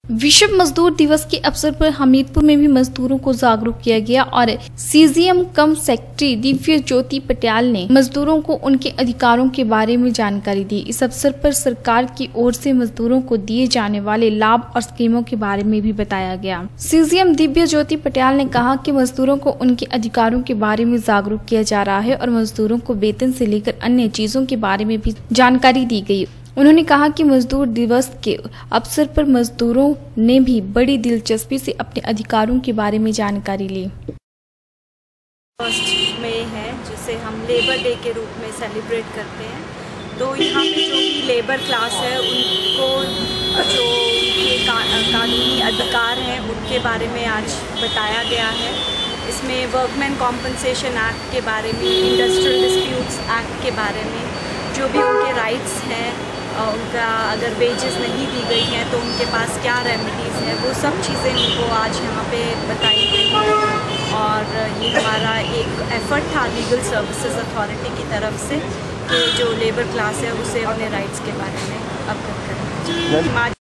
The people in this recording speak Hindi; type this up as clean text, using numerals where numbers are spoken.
विश्व मजदूर दिवस के अवसर पर हमीरपुर में भी मजदूरों को जागरूक किया गया और सीजीएम कम सेक्रेटरी दिव्य ज्योति पटियाल ने मजदूरों को उनके अधिकारों के बारे में जानकारी दी। इस अवसर पर सरकार की ओर से मजदूरों को दिए जाने वाले लाभ और स्कीमों के बारे में भी बताया गया। सीजीएम दिव्य ज्योति पटियाल ने कहा कि मजदूरों को उनके अधिकारों के बारे में जागरूक किया जा रहा है और मजदूरों को वेतन से लेकर अन्य चीजों के बारे में भी जानकारी दी गई। उन्होंने कहा कि मजदूर दिवस के अवसर पर मजदूरों ने भी बड़ी दिलचस्पी से अपने अधिकारों के बारे में जानकारी ली। 1 मई है जिसे हम लेबर डे के रूप में सेलिब्रेट करते हैं। तो यहाँ पे जो भी लेबर क्लास है उनको जो उनके कानूनी अधिकार हैं उनके बारे में आज बताया गया है। इसमें वर्कमैन कॉम्पनसेशन एक्ट के बारे में, इंडस्ट्रियल डिस्प्यूट्स एक्ट के बारे में, जो भी उनके राइट्स हैं, उनका अगर वेजेस नहीं दी गई हैं तो उनके पास क्या रेमेडीज़ हैं, वो सब चीज़ें उनको आज यहाँ पे बताई गई हैं। और ये हमारा एक एफ़र्ट था लीगल सर्विसेज अथॉरिटी की तरफ से कि जो लेबर क्लास है उसे अपने राइट्स के बारे में अवगत करें।